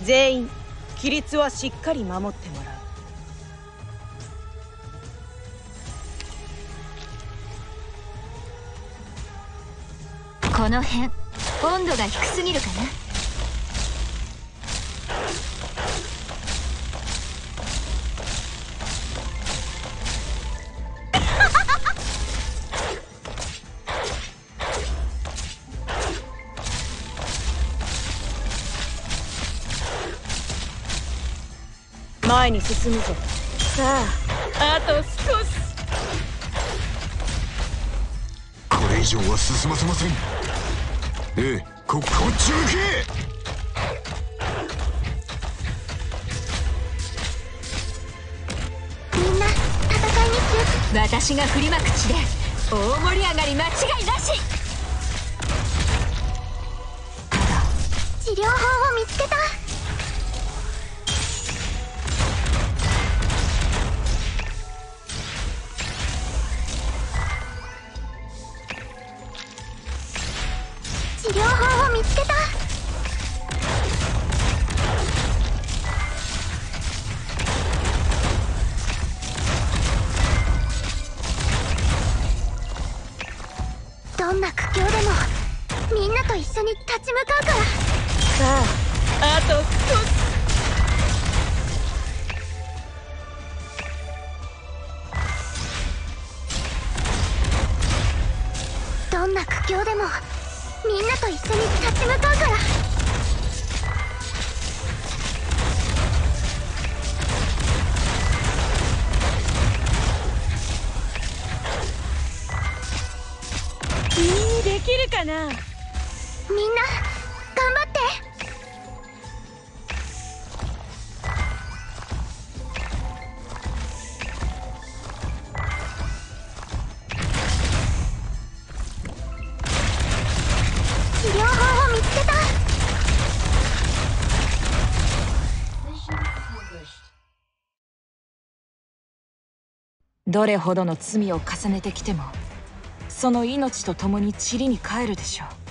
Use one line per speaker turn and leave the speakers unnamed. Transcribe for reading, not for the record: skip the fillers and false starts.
全員規律はしっかり守ってもらう。
この辺温度が低すぎるかな。
前に進むぞ。さあ、あと少し。
これ以上は進ませません。こっち向け。
みんな戦いに気をつけ。私が振りまく地で大盛り上がり間違いなし。ただ治療法を見つけた。治療法を見つけた。どんな苦境でもみんなと一緒に立ち向かうから。
さあ、あと少し。
どんな苦境でもみんなと一緒に立ち向かうから。
できるかな。
みんな頑張って。治療法を見つけた。
どれほどの罪を重ねてきてもその命と共に塵に帰るでしょう。